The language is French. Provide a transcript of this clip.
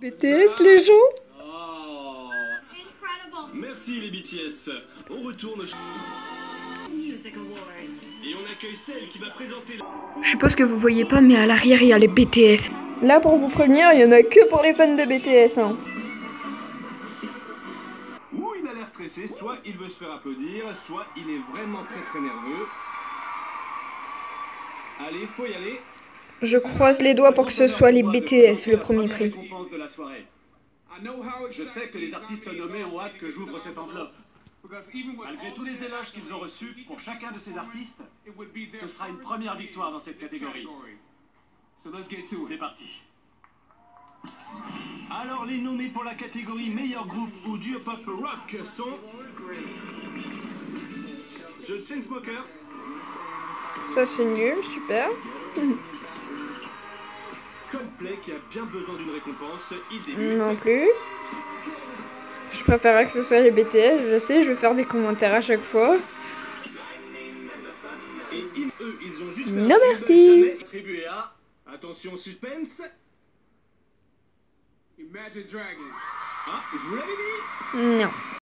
BTS les gens. Oh. Merci les BTS. On retourne et on accueille celle qui va présenter. Je suppose que vous voyez pas, mais à l'arrière il y a les BTS. Là pour vous prévenir, il y en a que pour les fans de BTS. Hein. Ou il a l'air stressé, soit il veut se faire applaudir, soit il est vraiment très nerveux. Allez, faut y aller. Je croise les doigts pour que ce soit les BTS le premier prix. Je sais que les artistes nommés ont hâte que j'ouvre cette enveloppe. Malgré tous les éloges qu'ils ont reçus pour chacun de ces artistes, ce sera une première victoire dans cette catégorie. C'est parti. Alors les nommés pour la catégorie meilleur groupe ou duo pop rock sont The Chainsmokers. Ça c'est nul, super. Coldplay qui a bien besoin d'une récompense, il débute. Non plus. Je préférerais que ce soit les BTS, je sais, je vais faire des commentaires à chaque fois. Et eux, ils ont juste Non merci. Attribué à... Attention suspense. Imagine Dragons. Ah, je vous l'avais dit. Non.